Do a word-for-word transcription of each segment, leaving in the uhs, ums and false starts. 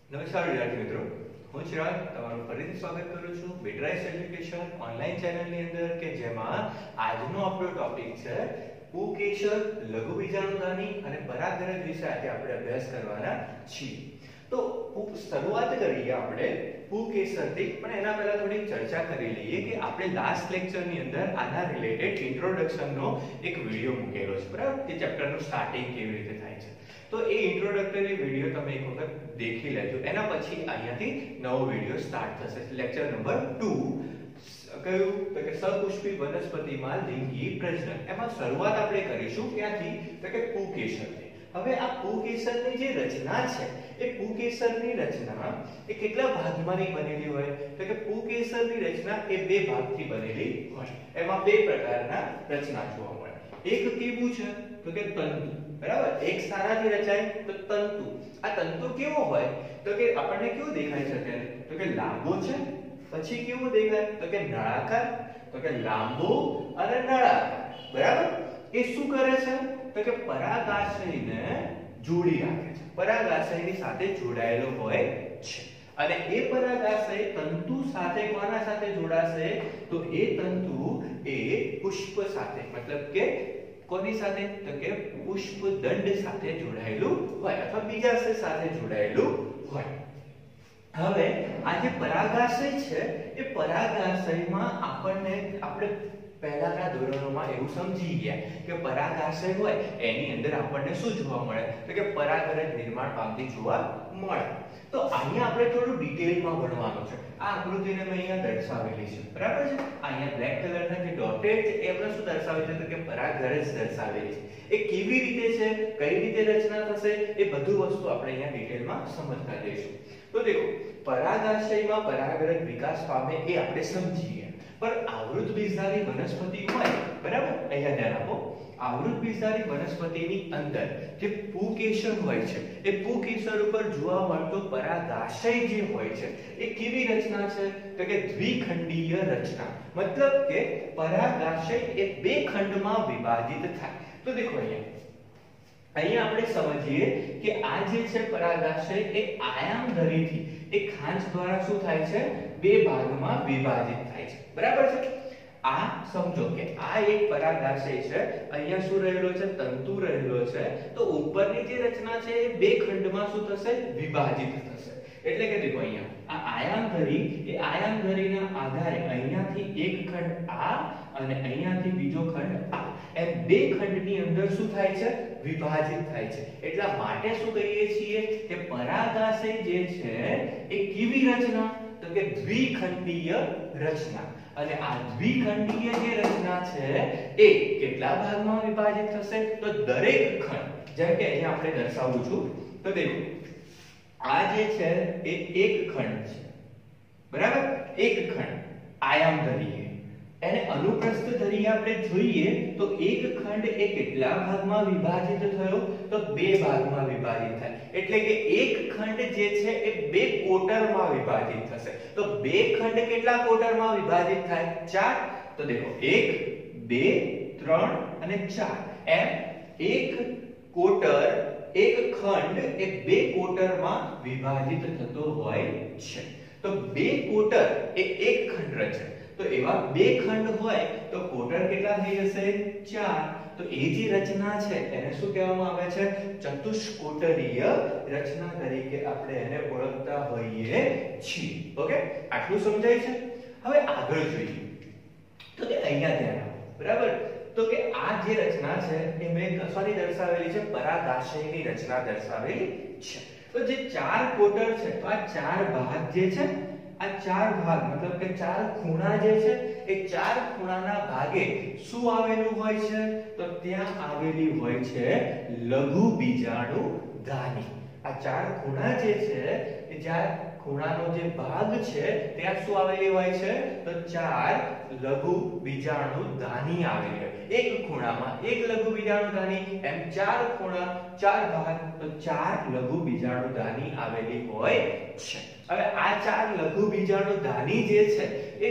નમસ્કાર વિદ્યાર્થી મિત્રો, હું ચિરાગ તમારું ફરીથી સ્વાગત કરું છું બેટરાઇઝ એજ્યુકેશન ઓનલાઈન ચેનલની અંદર કે જેમાં આજનો આપણો ટોપિક છે પુકેસર, લઘુ બીજાણુધાની અને પરાગરજ વિશે આજે આપણે અભ્યાસ કરવાના છીએ. તો શરૂઆત કરીએ આપણે પુકેસરથી, પણ એના પહેલા થોડી ચર્ચા કરી લઈએ કે આપણે લાસ્ટ લેક્ચરની અંદર આના રિલેટેડ ઇન્ટ્રોડક્શનનો એક વિડિયો મૂકેલો છે, બરાબર? કે ચેપ્ટરનું સ્ટાર્ટિંગ કેવી રીતે થાય છે. તો એ ઇન્ટ્રોડક્ટરી વિડિયો તમે એક વખત દેખી લેજો. એના પછી અહીંયાથી નવો વિડિયો સ્ટાર્ટ થશે, લેક્ચર નંબર ટુ. કયું? તો કે સપુષ્પી વનસ્પતિમાં લિંગી પ્રજનન. એમાં શરૂઆત આપણે કરીશું ક્યાંથી? તો કે પુકેસરથી. હવે આ પુકેસરની જે રચના છે એ પુકેસરની રચના એ કેટલા ભાગમાંથી બનેલી હોય? તો કે પુકેસરની રચના એ બે ભાગથી બનેલી હોય. એમાં બે પ્રકારના રચના જોવા મળે. એક કેવું છે? તો કે તંતુ, બરાબર? એક સારાથી રચાય તો તંતુ. આ તંતુ કેવો હોય? તો કે આપણને કેવું દેખાય છે અત્યારે? તો કે લાંબો છે. પછી કેવું દેખાય? તો કે નળાકાર. તો કે લાંબો અને નળાકાર, બરાબર? એ શું કરે છે? તો કે પરાગાશયને જોડી રાખે છે, પરાગાશયની સાથે જોડાયેલો હોય છે. અને એ પરાગાશય તંતુ સાથે કોના સાથે જોડાશે? તો એ તંતુ એ પુષ્પ સાથે, મતલબ કે કોની સાથે? તો કે પુષ્પદંડ સાથે જોડાયેલું હોય અથવા બીજાશય સાથે જોડાયેલું હોય. હવે આ જે પરાગાશય છે એ પરાગાશયમાં આપણને આપણે પહેલાના ધોરણોમાં એવું સમજી ગયા કે પરાગાશય હોય એની અંદર આપણને શું જોવા મળે? તો કે પરાગરજ નિર્માણ પામતી જોવા મળે. તો અહીંયા આપણે થોડું ડિટેલમાં ભણવાનું છે. આ આકૃતિને મેં અહીંયા દર્શાવેલી છે, બરાબર છે? અહીંયા બ્લેક કલરના જે ડોટેડ છે એ આપણે શું દર્શાવે છે? તો કે પરાગરજ દર્શાવેલી છે. એ કેવી રીતે છે, કઈ રીતે રચના થશે, એ બધું વસ્તુ આપણે અહીંયા ડિટેલમાં સમજતા જઈશું. તો દેખો, પરાગાશયમાં પરાગરજ વિકાસ પામે એ આપણે સમજીએ. પણ આવૃત બીજધારી વનસ્પતિ હોય, બરાબર? અહીંયા ધ્યાન આપો. આવૃત બીજધારી વનસ્પતિની અંદર જે પુકેસર હોય છે એ પુકેસર ઉપર જોવા મળતો પરાગાશય જે હોય છે એ કેવી રચના છે? તો કે દ્વિખંડીય રચના. મતલબ કે પરાગાશય એ બે ખંડમાં વિભાજિત થાય. તો દેખો અહીંયા અહીંયા આપણે સમજીએ કે આ જે છે પરાગાશય એ આયામધરીથી એક ખાંચ દ્વારા શું થાય છે? બે ભાગમાં વિભાજિત થાય છે, બરાબર છે? આ સમજો કે આ એક પરાગાશય છે, અહીંયા શું રહેલો છે? તંતુ રહેલો છે. તો ઉપરની જે રચના છે એ બે ખંડમાં શું થશે? વિભાજિત થશે. એટલે કે દેખો અહીંયા આ આયામધરી એ આયામધરીના આધારે અહીંયાથી એક ખંડ આ અને અહીંયાથી બીજો ખંડ આ, એમ બે ખંડની અંદર શું થાય છે? વિભાજિત થાય છે. એટલા માટે શું કહીએ છીએ કે પરાગાશય જે છે એ કેવી રચના? તો કે દ્વિખંડીય રચના. અને આ દ્વિખંડીય જે રચના છે એ કેટલા ભાગમાં વિભાજિત થશે? તો દરેક ખંડ, જેમ કે અહીંયા આપણે દર્શાવું છું. તો દેખો આ જે છે એ એક ખંડ છે, બરાબર? એક ખંડ આયામધરી. એને અનુપ્રસ્થ ધરી આપણે જોઈએ તો એક ખંડ એ કેટલા ભાગમાં વિભાજિત થયો? તો બે ભાગમાં વિભાજિત થાય. એટલે કે એક ખંડ જે છે એ બે કોટરમાં વિભાજિત થશે. તો બે ખંડ કેટલા કોટરમાં વિભાજિત થાય? ચાર. તો દેખો એક, બે, ત્રણ અને ચાર, એમ એક કોટર, એક ખંડ એ બે કોટરમાં વિભાજિત થતો હોય છે. તો બે કોટર એ એક ખંડ રચે. તો એવા બે ખંડ હોય તો કોટર કેટલા થઈ જશે? ચાર. તો એ જે રચના છે એને શું કહેવામાં આવે છે? ચતુષ્કોટરીય રચના તરીકે આપણે એને ઓળખતા હોઈએ છીએ. ઓકે, આટલું સમજાય છે? હવે આગળ જોઈએ તો કે અહીંયા ધ્યાન આપો, બરાબર? તો કે આ જે રચના છે એ મેં કશાની દર્શાવેલી છે? પરાગાશયની રચના દર્શાવેલી છે. તો જે ચાર કોટર છે, તો આ ચાર ભાગ જે છે, આ ચાર ભાગ મતલબ કે ચાર ખૂણા જે છે એ ચાર ખૂણાના ભાગે શું આવેલું હોય છે? તો ત્યાં આવેલી હોય છે લઘુ બીજાણુધાની. આ ચાર ખૂણા જે છે એ ચાર ખૂણાનો જે ભાગ છે ત્યાં શું આવેલી હોય છે? તો ચાર લઘુ બીજાણુધાની આવેલી હોય. એક ખૂણામાં એક લઘુ બીજાણુધાની, એમ ચાર ખૂણા, ચાર ભાગ, તો ચાર લઘુ બીજાણુધાની આવેલી હોય છે. હવે આ ચાર લઘુ બીજાણુધાની જે છે એ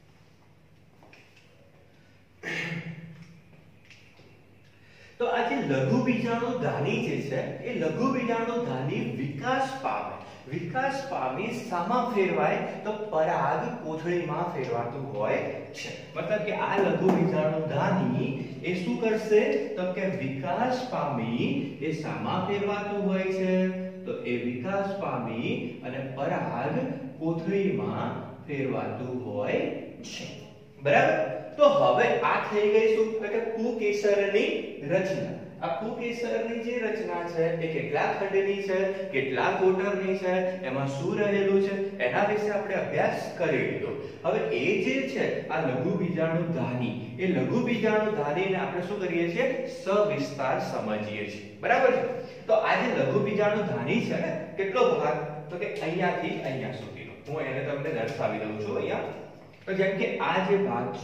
તો આ જે લઘુ બીજાણુધાની જે છે એ લઘુ બીજાણુધાની વિકાસ પામે વિકાસ પામી શામાં ફેરવાય તો પરાગ કોથળીમાં ફેરવાતું હોય છે મતલબ કે આ લઘુ બીજાણુધાની એ શું કરશે તો કે વિકાસ પામી એ શામાં ફેરવાતું હોય છે તો એ વિકાસ પામી અને પરાગ કોથળીમાં ફેરવાતું હોય છે બરાબર તો હવે આ થઈ ગઈ શું તો કે પુંકેસરની રચના આ પુંકેસરની જે રચના છે એ કેટલા ખંડની છે કેટલા કોટરની છે એમાં શું રહેલું છે એના વિશે આપણે અભ્યાસ કરી લીધો હવે એ જે છે આ લઘુ બીજાણુધાની એ લઘુ બીજાણુધાનીને આપણે શું કરીએ છીએ સવિસ્તાર સમજીએ છીએ બરાબર છે તો આ જે લઘુ બીજાણુધાની છે ને કેટલો ભાગ તો કે અહીંયાથી અહીંયા સુધીનો હું એને તમને દર્શાવી દઉં છું અહીંયા તો જેમ કે આ જે ભાગ છે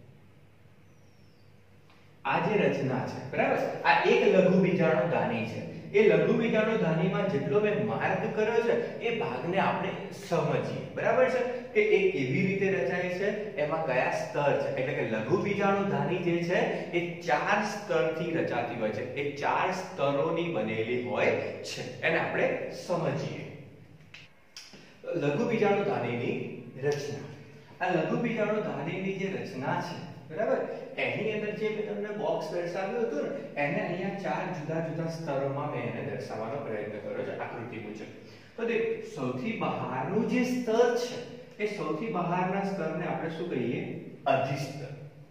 આ જે રચના છે બરાબર આ એક લઘુ બીજાણુધાની છે એ લઘુ બીજાણુધાનીમાં જેટલો મેં માર્ક કર્યો છે એ ભાગને આપણે સમજીએ બરાબર છે કે એ કેવી રીતે રચાય છે એમાં કયા સ્તર છે એટલે કે લઘુ બીજાણુધાની જે છે એ ચાર સ્તરથી રચાતી હોય છે એ ચાર સ્તરોની બનેલી હોય છે એને આપણે સમજીએ લઘુ બીજાણુધાનીની રચના આ લઘુ બીજાણુધાનીની જે રચના છે બરાબર એની અંદર જે મેં તમને બોક્સ દર્શાવ્યું હતું ને એને અહીંયા ચાર જુદા જુદા સ્તરોમાં મેં એને દર્શાવવાનો પ્રયત્ન કર્યો છે આકૃતિ મુજબ તો દેખ સૌથી બહારનું જે સ્તર છે એ સૌથી બહારના સ્તરને આપણે શું કહીએ અધિસ્તર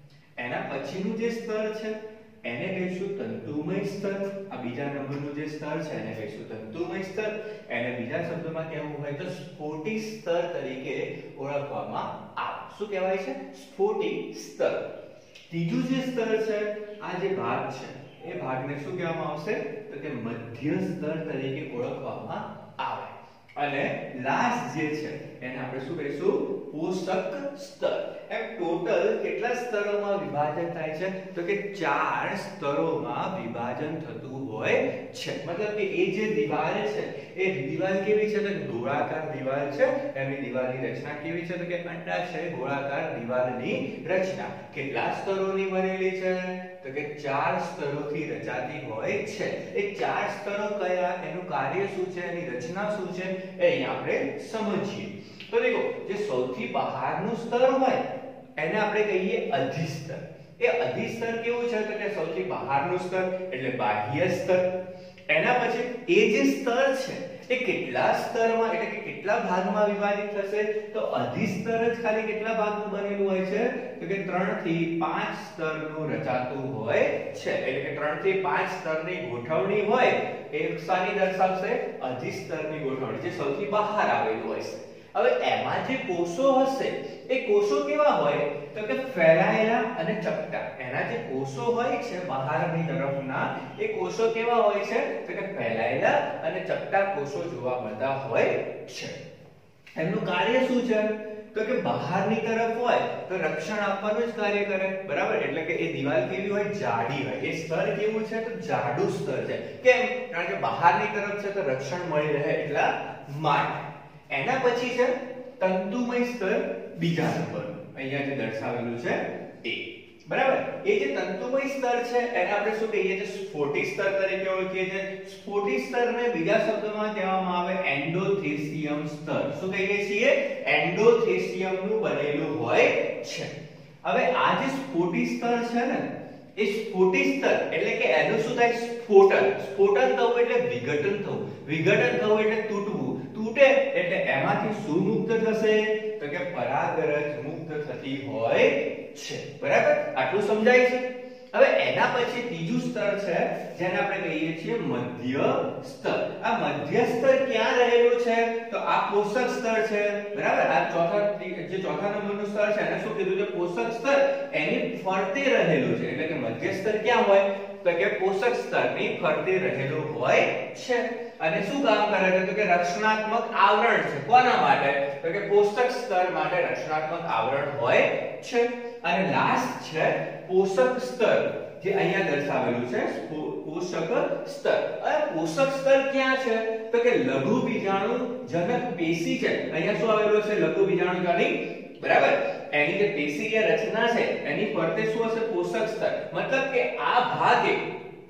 એના પછીનું જે સ્તર છે એને કહીશું તંતુમય સ્તર આ બીજા નંબરનું જે સ્તર છે એને કહીશું તંતુમય સ્તર એને બીજા શબ્દોમાં કહેવું હોય તો સ્ફોટી સ્તર તરીકે ઓળખવામાં આવે શું કહેવાય છે સ્ફોટી સ્તર ત્રીજું જે સ્તર છે આ જે ભાગ છે એ ભાગને શું કહેવામાં આવશે તો કે મધ્ય સ્તર તરીકે ઓળખવામાં આવે અને લાસ્ટ જે છે એને આપણે શું કહીશું પોષક સ્તર એમ ટોટલ કેટલા સ્તરોમાં વિભાજન થાય છે તો કે ચાર સ્તરોમાં વિભાજન થતું હોય છે મતલબ કે એ જે દિવાલ છે એ દિવાલ કેવી છે તો ગોળાકાર દિવાલ છે એની દિવાલની રચના કેવી છે તો કે અંડાશય ગોળાકાર દિવાલની રચના કેટલા સ્તરોની બનેલી છે તો કે ચાર સ્તરોથી રચાતી હોય છે એ ચાર સ્તરો કયા એનું કાર્ય શું છે એની રચના શું છે એ અહીંયા આપણે સમજીએ તો દેખો જે સૌથી બહારનું સ્તર હોય એને આપણે કહીએ અધિસ્તર એ અધિસ્તર કેવું છે તો કે સૌથી બહારનું સ્તર એટલે બાહ્ય સ્તર એના પછી એ જે સ્તર છે એ કેટલા સ્તરમાં એટલે કે કેટલા ભાગમાં વિભાજિત થશે તો અધિસ્તર જ ખાલી કેટલા ભાગનું બનેલું હોય છે તો કે ત્રણ થી પાંચ સ્તરનું રચાતું હોય છે એટલે કે ત્રણ થી પાંચ સ્તરની ગોઠવણી હોય એ શાની દર્શાવશે અધિસ્તરની ગોઠવણી જે સૌથી બહાર આવેલું હોય છે હવે એમાં જે કોષો હશે એ કોષો કેવા હોય તો કે ફેલાયેલા અને ચપટા એના જે કોષો હોય છે બહારની તરફના એ કોષો કેવા હોય છે તો કે ફેલાયેલા અને ચપટા કોષો જોવા મળતા હોય છે એમનું કાર્ય શું છે તો કે બહારની તરફ હોય તો રક્ષણ આપવાનું જ કાર્ય કરે બરાબર એટલે કે એ દીવાલ કેવી હોય જાડી હોય એ સ્તર કેવું છે તો જાડું સ્તર છે કેમ કારણ કે બહારની તરફ છે તો રક્ષણ મળી રહે એટલા માટે એના પછી છે તંતુમય સ્તર બીજા નંબરનું અહીંયા જે દર્શાવેલું છે એ બરાબર એ જે તંતુમય સ્તર છે એને આપણે શું કહીએ છીએ સ્ફોટી સ્તર તરીકે ઓળખીએ છીએ સ્ફોટી સ્તરને બીજા શબ્દોમાં કહેવામાં આવે એન્ડોથેસિયમ સ્તર શું કહીએ છીએ એન્ડોથેસિયમ નું બનેલું હોય છે હવે આ જે સ્ફોટી સ્તર છે ને એ સ્ફોટી સ્તર એટલે કે એનું શું થાય સ્ફોટન સ્ફોટન થવું એટલે વિઘટન થવું વિઘટન થવું એટલે તૂટવું તૂટે એટલે એમાંથી શું મુક્ત થશે તો કે પરાગરજ મુક્ત થતી હોય છે બરાબર આટલું સમજાય છે હવે એના પછી ત્રીજું સ્તર છે જેને આપણે કહીએ છીએ મધ્ય સ્તર આ મધ્ય સ્તર ક્યાં રહેલું છે તો આ પોષક સ્તર છે બરાબર આ ચોથા જે ચોથા નંબરનું સ્તર છે એને શું કીધું છે પોષક સ્તર એની ફરતે રહેલું છે એટલે કે મધ્ય સ્તર ક્યાં હોય તો કે પોષક સ્તરની ફરતે રહેલું હોય છે અને શું કામ કરે છે તો કે રક્ષણાત્મક આવરણ છે કોના માટે તો કે પોષક સ્તર માટે રક્ષણાત્મક આવરણ હોય છે અને લાસ્ટ છે પોષક સ્તર જે અહીંયા દર્શાવેલું છે પોષક સ્તર અને પોષક સ્તર ક્યાં છે તો કે લઘુ બીજાણુ જનક પેશી છે અહીંયા શું આવેલું છે લઘુ બીજાણુ જનક બરાબર એની જે પેશીય રચના છે એની ફરતે શું હશે પોષક સ્તર મતલબ કે આ ભાગે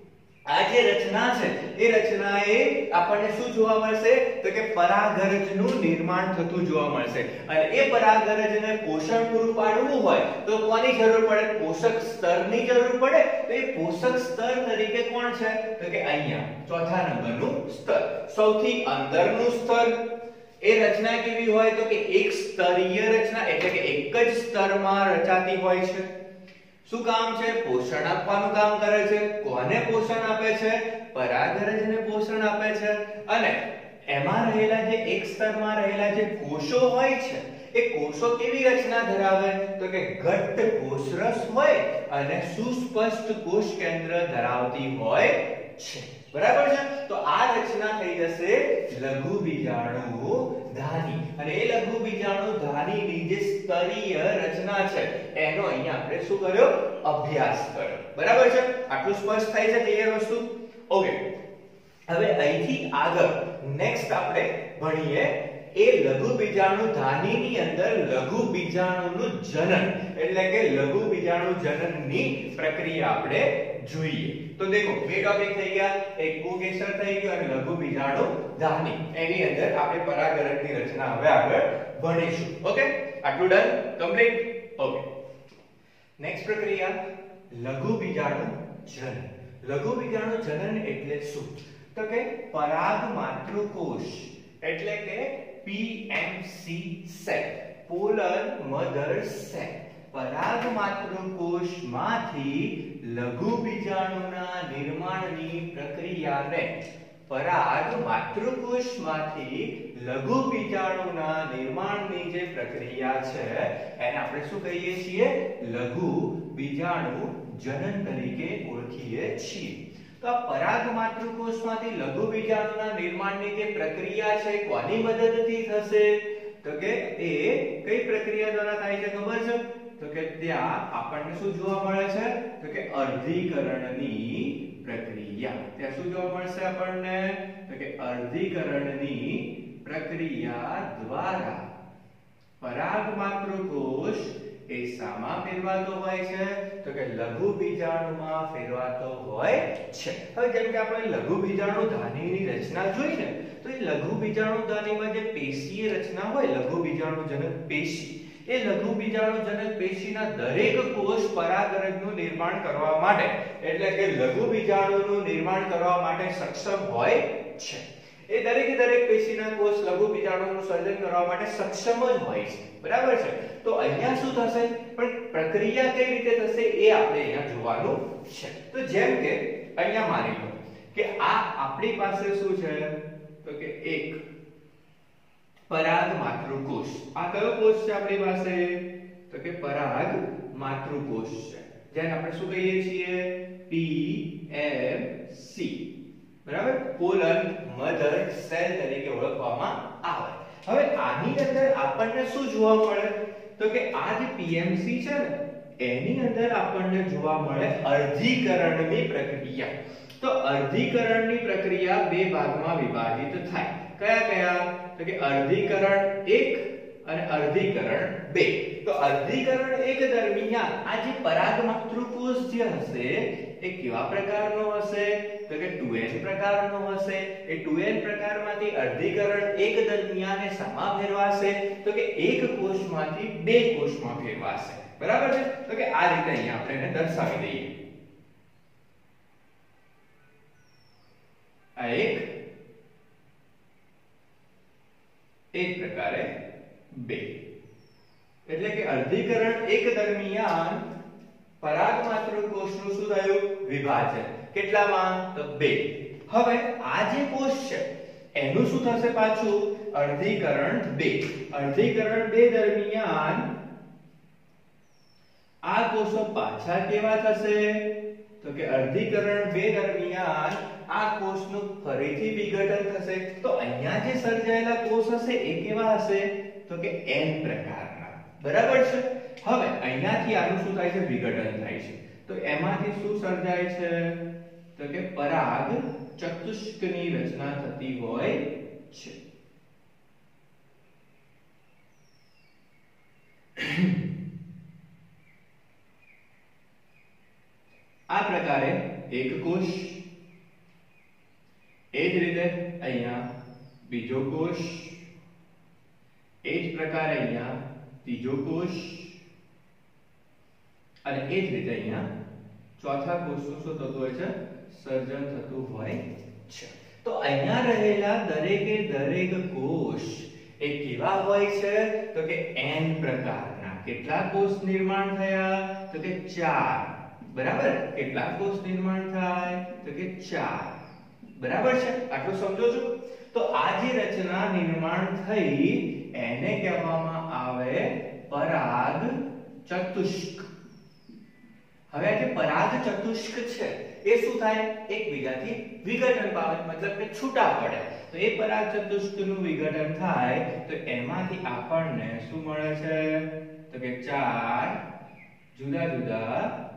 આ જે રચના છે એ રચનાએ આપણને શું જોવા મળશે તો કે પરાગરજનું નિર્માણ થતું જોવા મળશે અને એ પરાગરજને પોષણ પૂરું પાડવું હોય તો કોની જરૂર પડે પોષક સ્તરની જરૂર પડે તો એ પોષક સ્તર તરીકે કોણ છે તો કે અહીંયા ચોથા નંબરનું સ્તર સૌથી અંદરનું સ્તર એ રચના કેવી હોય તો કે એક સ્તરીય રચના એટલે કે એક જ સ્તરમાં રચાતી હોય છે શું કામ છે પોષણ આપવાનું કામ કરે છે કોને પોષણ આપે છે પરાગરજને પોષણ આપે છે અને એમાં રહેલા જે એક સ્તરમાં રહેલા જે કોષો હોય છે એ કોષો કેવી રચના ધરાવે તો કે ઘટ્ટ કોષરસ હોય અને સુસ્પષ્ટ કોષ કેન્દ્ર ધરાવતી હોય છે બરાબર છે તો આ રચના થઈ જશે લઘુ બીજાણુ ધાની અને એ લઘુ બીજાણુ ધાનીની જે સ્તરીય રચના છે એનો અહીંયા આપણે શું કર્યો અભ્યાસ કર્યો બરાબર છે આટલું સ્પષ્ટ થાય છે ક્લિયર વસ્તુ ઓકે હવે અહીંથી આગળ નેક્સ્ટ આપણે ભણીએ એ લઘુ બીજાણુ ધાનીની અંદર લઘુ બીજાણુનું જનન એટલે કે લઘુ બીજાણુ જનનની પ્રક્રિયા આપણે જોઈએ તો દેખો બે ટોપિક થઈ ગયા એક કોકેશર થઈ ગયો અને લઘુ બીજાણુ ધાની એની અંદર આપણે પરાગરજની રચના હવે આગળ ભણીશું ઓકે આટલું ડન કમ્પ્લીટ ઓકે નેક્સ્ટ પ્રક્રિયા લઘુ બીજાણુ જનન લઘુ બીજાણુ જનન એટલે શું તો કે પરાગ માતૃકોષ એટલે કે PMC cell pollen mother cell પરાગ માતૃકોષમાંથી લઘુ બીજાણુના નિર્માણની પ્રક્રિયાને પરાગ માતૃકોષમાંથી લઘુ બીજાણુના નિર્માણની જે પ્રક્રિયા છે એને આપણે શું કહીએ છીએ લઘુ બીજાણુ જનન તરીકે ઓળખીએ છીએ તો આ પરાગ માતૃકોષમાંથી લઘુ બીજાણુના નિર્માણની જે પ્રક્રિયા છે કોની મદદથી થશે તો કે એ કઈ પ્રક્રિયા દ્વારા થાય છે ખબર છે તો કે ત્યાં આપણને શું જોવા મળે છે તો કે અર્ધીકરણની પ્રક્રિયા ત્યાં શું જોવા મળશે આપણને તો કે અર્ધીકરણની પ્રક્રિયા દ્વારા પરાગ માતૃકોષ એ શામાં ફેરવાતો હોય છે તો કે લઘુ બીજાણુમાં ફેરવાતો હોય છે હવે જેમ કે આપણે લઘુ બીજાણુ ધાનીની રચના જોઈ ને તો એ લઘુ બીજાણુ ધાનીમાં જે પેશીય રચના હોય લઘુ બીજાણુ જનક પેશી એ લઘુ બીજાણુ જનક પેશીના દરેક કોષ પરાગરજનું નિર્માણ કરવા માટે એટલે કે લઘુ બીજાણુનું નિર્માણ કરવા માટે સક્ષમ હોય છે એ દરેકે દરેક પેશીના કોષ લઘુ બીજાણુનું સર્જન કરવા માટે સક્ષમ જ હોય છે બરાબર છે તો અહીંયા શું થશે પણ પ્રક્રિયા કઈ રીતે થશે એ આપણે અહીંયા જોવાનું છે તો જેમ કે અહીંયા માની લો કે આ આપણી પાસે શું છે તો કે એક પરાગ માતૃકોષ આ કયો કોષ છે આપણી પાસે તો કે પરાગ માતૃકોષ છે જેને આપણે શું કહીએ છીએ પીએમસી બરાબર પોલર મધર સેલ તરીકે ઓળખવામાં આવે હવે આની અંદર આપણને શું જોવા મળે તો કે આ જે પીએમસી છે ને એની અંદર આપણને જોવા મળે અર્ધીકરણની પ્રક્રિયા તો અર્ધીકરણની પ્રક્રિયા બે ભાગમાં વિભાજિત થાય કયા કયા તો કે અર્ધીકરણ એક અને અર્ધીકરણ બે તો અર્ધીકરણ એક દરમિયાન આ જે પરાગ માતૃકોષ જે હશે એ કેવા પ્રકારનો હશે તો કે ટુ એન પ્રકારનો હશે એ ટુ એન પ્રકારમાંથી અર્ધીકરણ એક દરમિયાન એ શામાં ફેરવાશે તો કે એક કોષમાંથી બે કોષમાં ફેરવાશે બરાબર છે તો કે આ રીતે અહીંયા આપણે એને દર્શાવી દઈએ આ એક એક પ્રકારે બે એટલે કે અર્ધીકરણ એક દરમિયાન પરાગ માતૃકોષનું શું થયું વિભાજન કેટલામાં તો બે હવે આ જે કોષ છે એનું શું થશે પાછું અર્ધીકરણ બે અર્ધીકરણ બે દરમિયાન આ કોષો પાછા કેવા થશે તો કે અર્ધીકરણ બે દરમિયાન આ કોષનું ફરીથી વિઘટન થશે તો અહીંયા જે સર્જાયેલા કોષ હશે એ કેવા હશે તો કે એન પ્રકારના બરાબર છે હવે અહીંયાથી આનું શું થાય છે વિઘટન થાય છે તો એમાંથી શું સર્જાય છે તો કે પરાગ ચતુષ્કની રચના થતી હોય છે આ પ્રકારે એક કોષ એ જ રીતે અહીંયા બીજો કોષ, એ જ પ્રકારે અહીંયા ત્રીજો કોષ અને એ જ રીતે અહીંયા ચોથા કોષનું શું થતું હોય છે? સર્જન થતું હોય છે. તો અહીંયા રહેલા દરેકે દરેક કોષ એ કેવા હોય છે? તો કે n પ્રકારના. કેટલા કોષ નિર્માણ થયા? તો કે ચાર. બરાબર? કેટલા કોષ નિર્માણ થાય? તો કે ચાર. બરાબર છે? આટલું સમજો છો? તો આ જે રચના નિર્માણ થઈ એને કહેવામાં આવે પરાગ ચતુષ્ક. હવે આ જે પરાગ ચતુષ્ક છે એ શું થાય? એકબીજાથી વિઘટન પામે, મતલબ કે છૂટા પડે. તો એ પરાગ ચતુષ્કનું વિઘટન થાય તો એમાંથી આપણને શું મળે છે? તો કે ચાર જુદા જુદા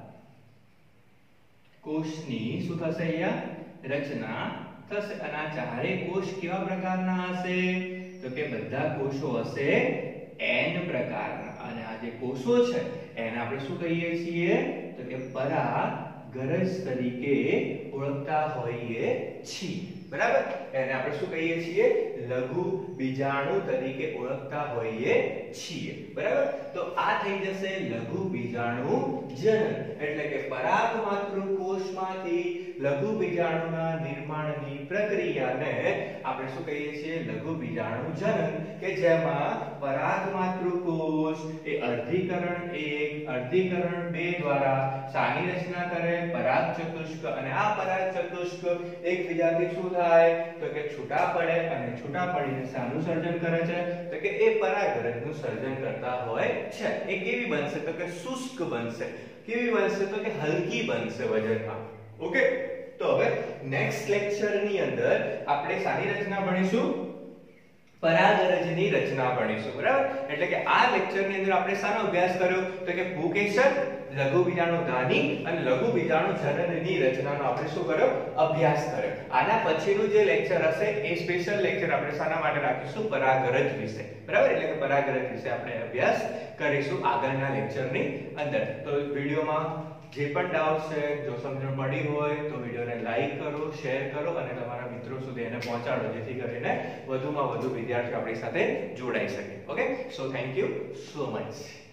કોષની શું થશે? અહીંયા રચના થશે. અને આ ચારે કોષ કેવા પ્રકારના હશે? તો કે બધા કોષો હશે n પ્રકારના. અને આ જે કોષો છે એને આપણે શું કહીએ છીએ? તો કે પરાગરજ તરીકે ઓળખતા હોઈએ છીએ. બરાબર? એને આપણે શું કહીએ છીએ? લઘુ બીજાણુ તરીકે ઓળખતા હોઈએ છીએ. બરાબર? તો આ થઈ જશે લઘુ બીજાણુ જનન. એટલે કે પરાગ માતૃ કોષમાંથી લઘુ બીજાણુના નિર્માણની પ્રક્રિયાને આપણે શું કહીએ છીએ? લઘુ બીજાણુ જનન. કે જેમાં પરાગ માતૃ કોષ એ અર્ધીકરણ એક, અર્ધીકરણ બે દ્વારા સાની રચના કરે પરાગ ચતુષ્ક. અને આ પરાગ ચતુષ્ક એકબીજાથી શું થાય? તો કે છૂટા પડે અને છૂટા પડીને શાનું સર્જન કરે છે? તો કે એ પરાગરજનું સર્જન કરતા હોય છે. એ કેવી બનશે? તો કે શુષ્ક બનશે. કેવી બનશે? તો કે હલકી બનશે વજનમાં. ઓકે? તો હવે નેક્સ્ટ લેક્ચર ની અંદર આપણે શાની રચના ભણીશું? પરાગરજની રચના ભણીશું. બરાબર? એટલે કે આ લેક્ચર ની અંદર આપણે શાનો અભ્યાસ કર્યો? તો કે ભૂકેશર, લઘુ બીજાણુ ધાની અને લઘુ બીજાણુ જનનની રચનાનો આપણે શું કર્યો? અભ્યાસ કર્યો. આના પછીનું જે લેક્ચર હશે એ સ્પેશિયલ લેક્ચર આપણે શાના માટે રાખીશું? પરાગરજ વિશે. બરાબર? એટલે કે પરાગરજ વિશે આપણે અભ્યાસ કરીશું આગળના લેક્ચરની અંદર. તો વિડિયોમાં જે પણ ડાઉટ છે, જો સમજણ પડી હોય તો વિડિયોને લાઈક કરો, શેર કરો અને તમારા મિત્રો સુધી એને પહોંચાડો, જેથી કરીને વધુમાં વધુ વિદ્યાર્થીઓ આપણી સાથે જોડાઈ શકે. Okay? So thank you so much.